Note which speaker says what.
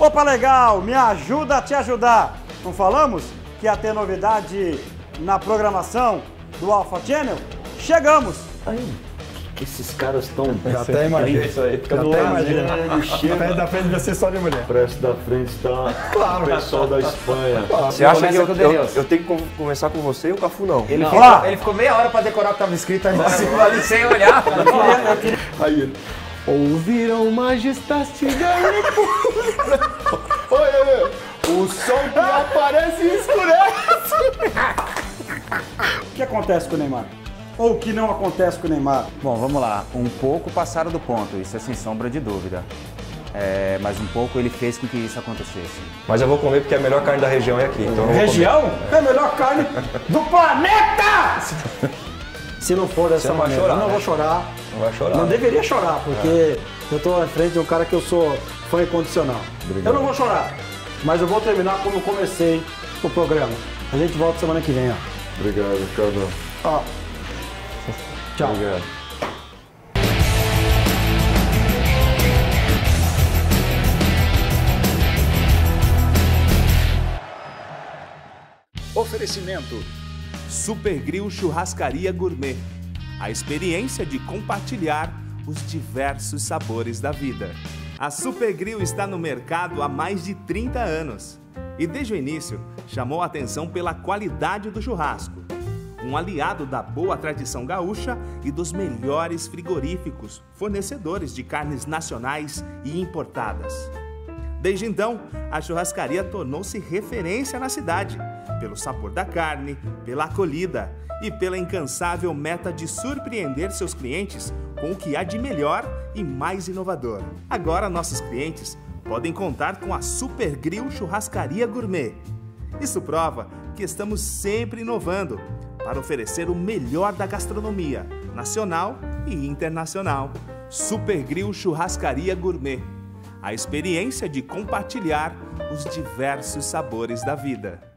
Speaker 1: Opa, legal, me ajuda a te ajudar. Não falamos que ia ter novidade na programação do Alpha Channel? Chegamos!
Speaker 2: Ai, que esses caras estão...
Speaker 3: Já até imagina
Speaker 2: isso aí.
Speaker 3: Já até imagina. Da frente vai ser só de mulher.
Speaker 2: O preço da frente está o pessoal da Espanha.
Speaker 4: Você acha que eu tenho que conversar com você e o Cafu não?
Speaker 3: Ele ficou meia hora pra decorar o que estava escrito aí ali sem olhar.
Speaker 2: Aí ele...
Speaker 3: Ouviram majestade da
Speaker 2: Olha, o sol que aparece e escurece.
Speaker 1: O que acontece com o Neymar? Ou o que não acontece com o Neymar?
Speaker 5: Bom, vamos lá. Um pouco passaram do ponto, isso é sem sombra de dúvida. Mas um pouco ele fez com que isso acontecesse.
Speaker 4: Mas eu vou comer porque a melhor carne da região é aqui. Então eu vou
Speaker 1: Região? É a melhor carne do planeta! Se não for dessa maneira,
Speaker 4: chorar,
Speaker 1: eu não
Speaker 4: né?
Speaker 1: vou chorar.
Speaker 4: Não vai chorar.
Speaker 1: Não deveria chorar, porque eu tô à frente de um cara que eu sou fã incondicional.
Speaker 2: Obrigado.
Speaker 1: Eu não vou chorar, mas eu vou terminar como eu comecei o programa. A gente volta semana que vem, ó.
Speaker 2: Obrigado, Ricardo.
Speaker 1: Ó. Tchau.
Speaker 2: Obrigado.
Speaker 6: Oferecimento Super Grill Churrascaria Gourmet. A experiência de compartilhar os diversos sabores da vida. A Super Grill está no mercado há mais de 30 anos e desde o início chamou a atenção pela qualidade do churrasco. Um aliado da boa tradição gaúcha e dos melhores frigoríficos, fornecedores de carnes nacionais e importadas. Desde então, a churrascaria tornou-se referência na cidade, pelo sabor da carne, pela acolhida e pela incansável meta de surpreender seus clientes com o que há de melhor e mais inovador. Agora nossos clientes podem contar com a Super Grill Churrascaria Gourmet. Isso prova que estamos sempre inovando para oferecer o melhor da gastronomia nacional e internacional. Super Grill Churrascaria Gourmet. A experiência de compartilhar os diversos sabores da vida.